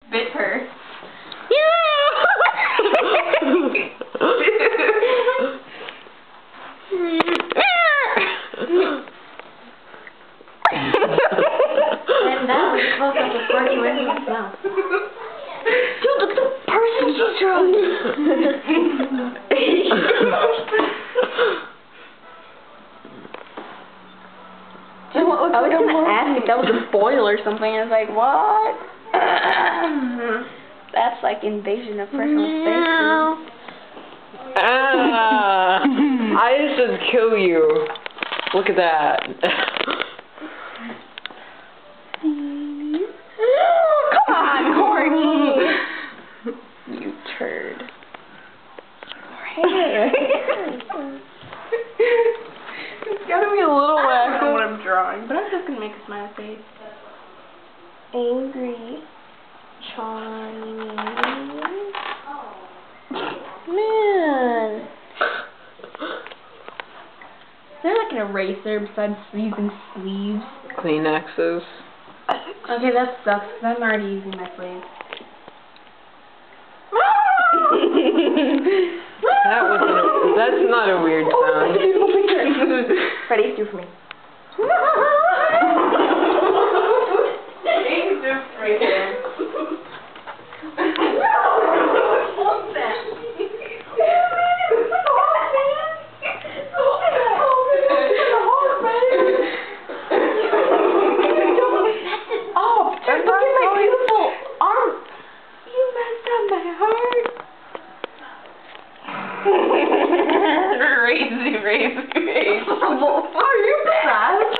bit her. And that was close up to 40 minutes now. Dude, look at the person she's drawing. I was gonna ask if that was a foil or something. I was like, what? That's like invasion of personal space. Ah, I should kill you. Look at that. Come on, Courtney. You turd. It's gotta be a little wet. I don't know what I'm drawing, but I'm just gonna make a smiley face. Angry Chinese man. Is there like an eraser besides using sleeves? Kleenexes. Okay, that sucks because I'm already using my sleeves. That's not a weird sound. Ready? Do for me. Raise. Are you fast?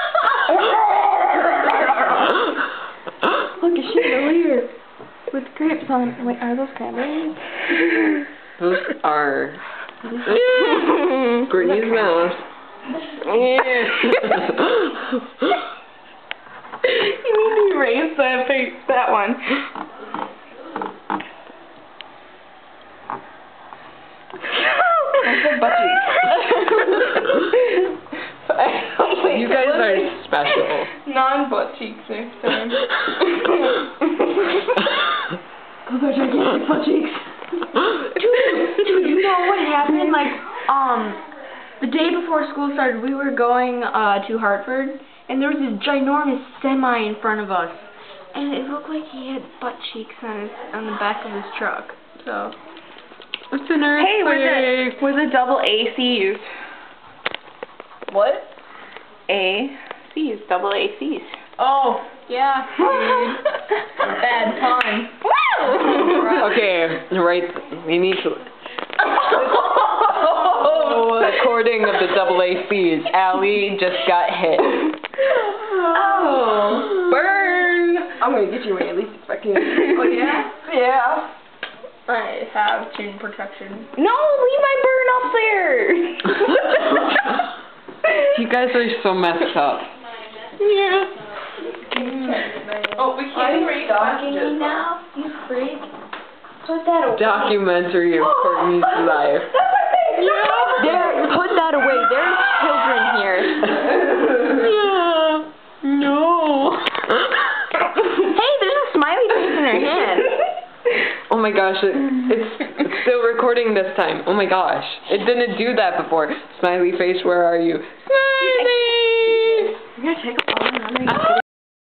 Look, a chandelier with grapes on it. Wait, are those cranberries? Those are Brittany's mouth. You need to erase that one. Butt cheeks. You guys are special. Non-butt cheeks next time. Those are gigantic butt cheeks. Dude, you know what happened? Like, the day before school started, we were going to Hartford, and there was this ginormous semi in front of us, and it looked like he had butt cheeks on the back of his truck. So. It's an earthquake. Hey, where's the double ACs? What? ACs, double ACs. Oh, yeah. Bad pun. Okay, right. We need to. Recording of the double ACs. Allie just got hit. Oh. Burn. I'm gonna get you away at least if I can. Oh, yeah? Yeah. I have tune protection. No, leave my burn up there. You guys are so messed up. Yeah. Oh, we can't read stalking me now, you freak. Put that away. Documentary of Courtney's life. There, put that away. There's children here. Yeah. No. Hey, there's a smiley face in her hand. Oh my gosh, it's still recording this time. Oh my gosh. It didn't do that before. Smiley face, where are you? Smiley! I'm gonna take a photo.